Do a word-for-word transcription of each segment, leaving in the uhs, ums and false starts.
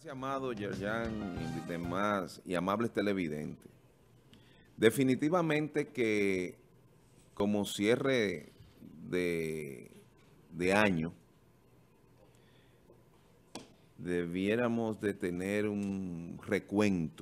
Gracias, amado Yerjan y demás y amables televidentes. Definitivamente que como cierre de, de año, debiéramos de tener un recuento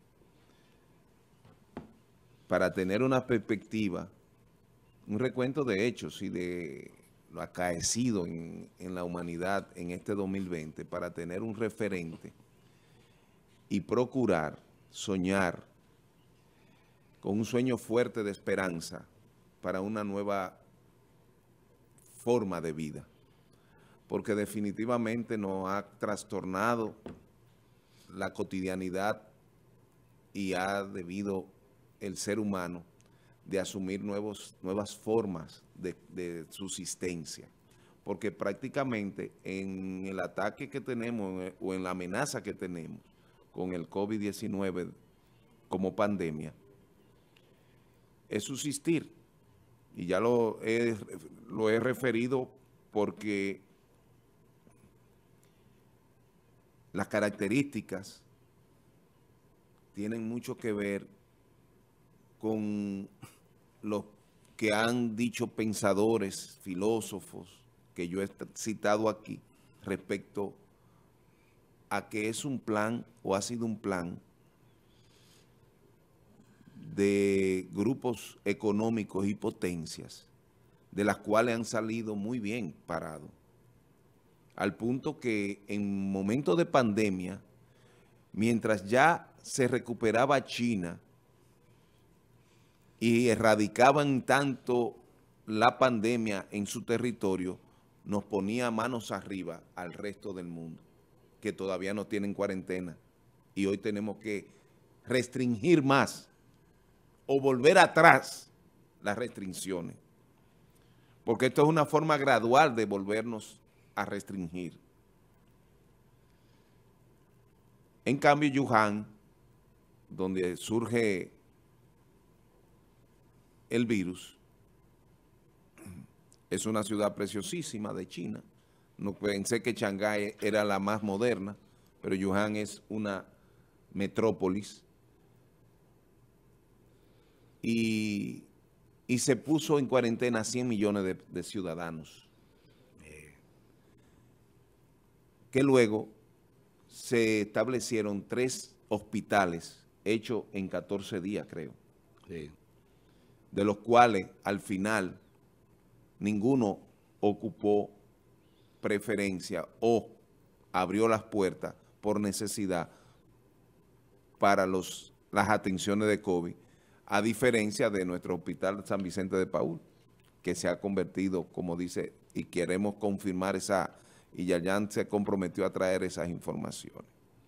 para tener una perspectiva, un recuento de hechos y de lo acaecido en, en la humanidad en este dos mil veinte, para tener un referente y procurar soñar con un sueño fuerte de esperanza para una nueva forma de vida, porque definitivamente nos ha trastornado la cotidianidad y ha debido el ser humano de asumir nuevos, nuevas formas de, de subsistencia, porque prácticamente en el ataque que tenemos o en la amenaza que tenemos con el COVID diecinueve como pandemia, es subsistir, y ya lo he, lo he referido porque las características tienen mucho que ver con los que han dicho pensadores, filósofos, que yo he citado aquí, respecto a que es un plan o ha sido un plan de grupos económicos y potencias, de las cuales han salido muy bien parados, al punto que en momentos de pandemia, mientras ya se recuperaba China y erradicaban tanto la pandemia en su territorio, nos ponía manos arriba al resto del mundo, que todavía no tienen cuarentena, y hoy tenemos que restringir más o volver atrás las restricciones, porque esto es una forma gradual de volvernos a restringir. En cambio, Wuhan, donde surge el virus, es una ciudad preciosísima de China. No pensé que Shanghái era la más moderna, pero Wuhan es una metrópolis. Y, y se puso en cuarentena a cien millones de, de ciudadanos, eh, que luego se establecieron tres hospitales hechos en catorce días, creo, sí, de los cuales al final ninguno ocupó preferencia o abrió las puertas por necesidad para los, las atenciones de COVID, a diferencia de nuestro hospital San Vicente de Paúl, que se ha convertido, como dice, y queremos confirmar esa, y Yerjan se comprometió a traer esas informaciones.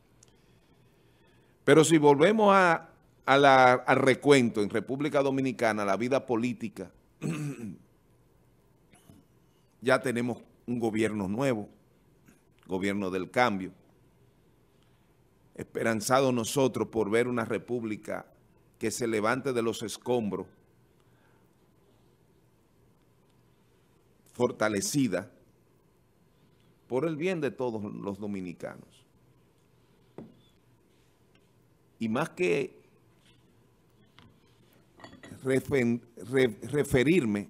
Pero si volvemos a, a la, al recuento en República Dominicana, la vida política, ya tenemos un gobierno nuevo, gobierno del cambio, esperanzados nosotros por ver una república que se levante de los escombros, fortalecida por el bien de todos los dominicanos. Y más que refer, re, referirme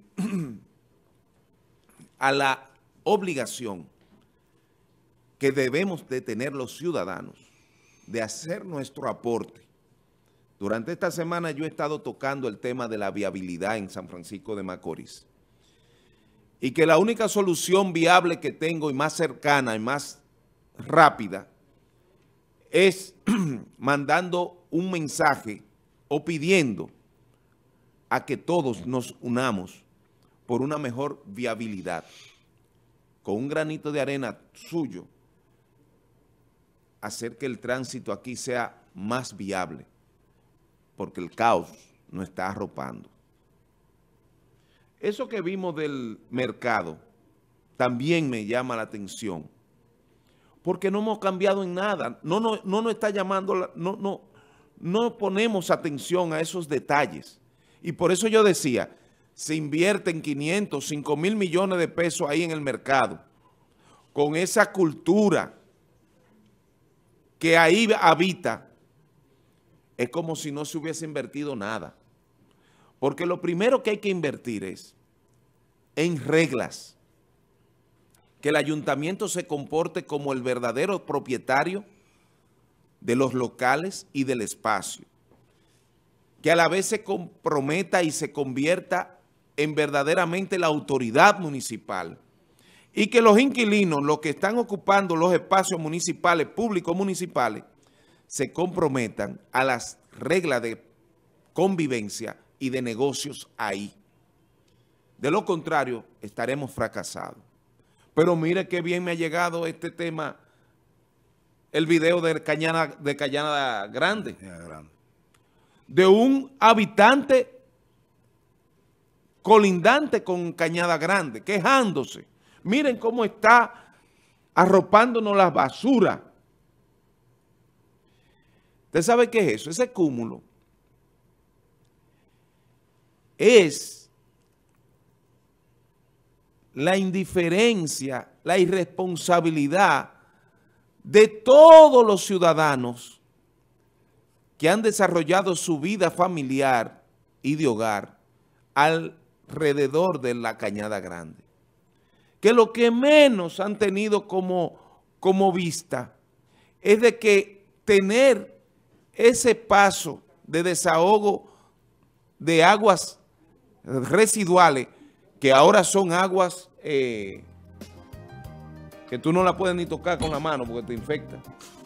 a la obligación que debemos de tener los ciudadanos de hacer nuestro aporte. Durante esta semana yo he estado tocando el tema de la viabilidad en San Francisco de Macorís, y que la única solución viable que tengo y más cercana y más rápida es mandando un mensaje o pidiendo a que todos nos unamos por una mejor viabilidad, con un granito de arena suyo, hacer que el tránsito aquí sea más viable, porque el caos nos está arropando. Eso que vimos del mercado también me llama la atención, porque no hemos cambiado en nada, no, no, no nos está llamando, no, no, no ponemos atención a esos detalles. Y por eso yo decía, se invierten quinientos, cinco mil millones de pesos ahí en el mercado, con esa cultura que ahí habita, es como si no se hubiese invertido nada. Porque lo primero que hay que invertir es en reglas, que el ayuntamiento se comporte como el verdadero propietario de los locales y del espacio, que a la vez se comprometa y se convierta en verdaderamente la autoridad municipal, y que los inquilinos, los que están ocupando los espacios municipales, públicos municipales, se comprometan a las reglas de convivencia y de negocios ahí. De lo contrario, estaremos fracasados. Pero mire qué bien me ha llegado este tema, el video de Cañada, de Cañada Grande, de un habitante colindante con Cañada Grande, quejándose. Miren cómo está arropándonos la basura. ¿Usted sabe qué es eso? Ese cúmulo es la indiferencia, la irresponsabilidad de todos los ciudadanos que han desarrollado su vida familiar y de hogar alrededor de la Cañada Grande. Que lo que menos han tenido como, como vista es de que tener ese paso de desahogo de aguas residuales, que ahora son aguas eh, que tú no la puedes ni tocar con la mano porque te infecta.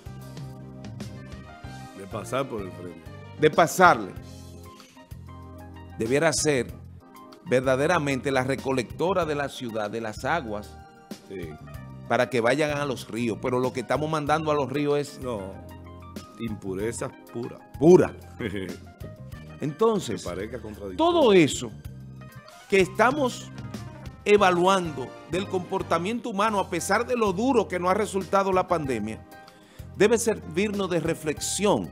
De pasar por el frente. De pasarle. Debiera ser verdaderamente la recolectora de la ciudad, de las aguas, Sí. para que vayan a los ríos. Pero lo que estamos mandando a los ríos es No, impureza pura. pura. Que Entonces, parezca contradictorio. todo eso que estamos evaluando del comportamiento humano, a pesar de lo duro que nos ha resultado la pandemia, debe servirnos de reflexión,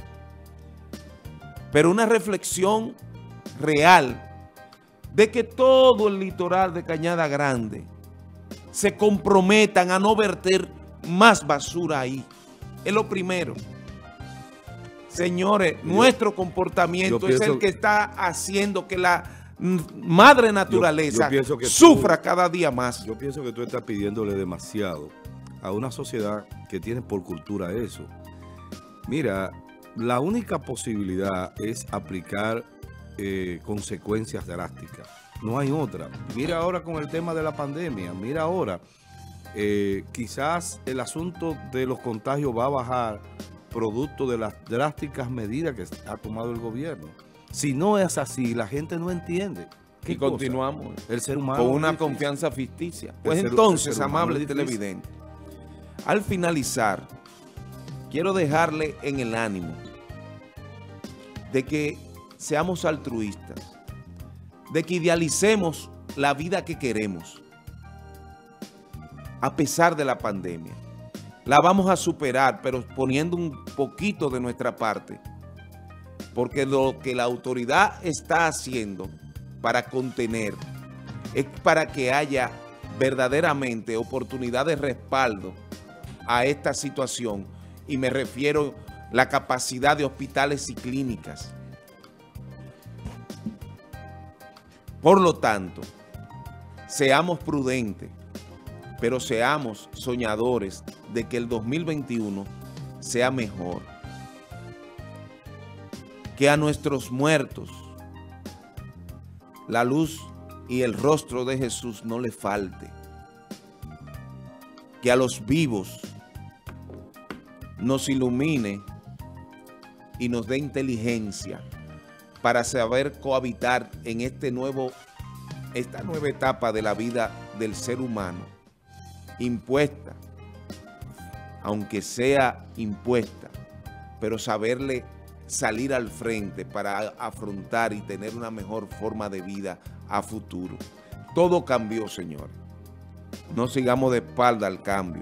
pero una reflexión real, de que todo el litoral de Cañada Grande se comprometan a no verter más basura ahí. Es lo primero. Señores, yo, nuestro comportamiento es el que está haciendo que la madre naturaleza yo, yo sufra tú, cada día más. Yo pienso que tú estás pidiéndole demasiado a una sociedad que tiene por cultura eso. Mira, la única posibilidad es aplicar eh, consecuencias drásticas. No hay otra. Mira ahora con el tema de la pandemia. Mira ahora, eh, quizás el asunto de los contagios va a bajar producto de las drásticas medidas que ha tomado el gobierno. Si no es así, la gente no entiende. Y continuamos el ser humano con una confianza ficticia. Pues ser, entonces, amable televidente, al finalizar, quiero dejarle en el ánimo de que seamos altruistas, de que idealicemos la vida que queremos, a pesar de la pandemia. La vamos a superar, pero poniendo un poquito de nuestra parte, porque lo que la autoridad está haciendo para contener es para que haya verdaderamente oportunidad de respaldo a esta situación, y me refiero a la capacidad de hospitales y clínicas. Por lo tanto, seamos prudentes, pero seamos soñadores de que el dos mil veintiuno sea mejor. Que a nuestros muertos la luz y el rostro de Jesús no le falte. Que a los vivos nos ilumine y nos dé inteligencia para saber cohabitar en este nuevo, esta nueva etapa de la vida del ser humano, impuesta, aunque sea impuesta, pero saberle salir al frente para afrontar y tener una mejor forma de vida a futuro. Todo cambió, señores. No sigamos de espalda al cambio.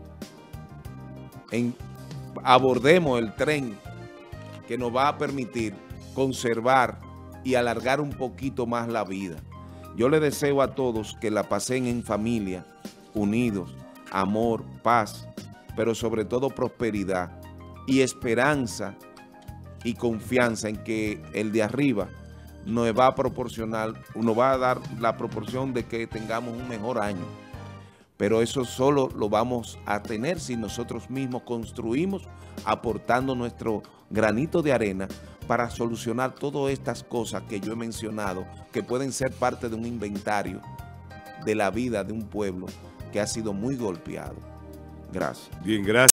En, abordemos el tren que nos va a permitir conservar y alargar un poquito más la vida. Yo le deseo a todos que la pasen en familia, unidos, amor, paz, pero sobre todo prosperidad, y esperanza y confianza en que el de arriba nos va a proporcionar, nos va a dar la proporción de que tengamos un mejor año. Pero eso solo lo vamos a tener si nosotros mismos construimos, aportando nuestro granito de arena para solucionar todas estas cosas que yo he mencionado, que pueden ser parte de un inventario de la vida de un pueblo que ha sido muy golpeado. Gracias. Bien, gracias.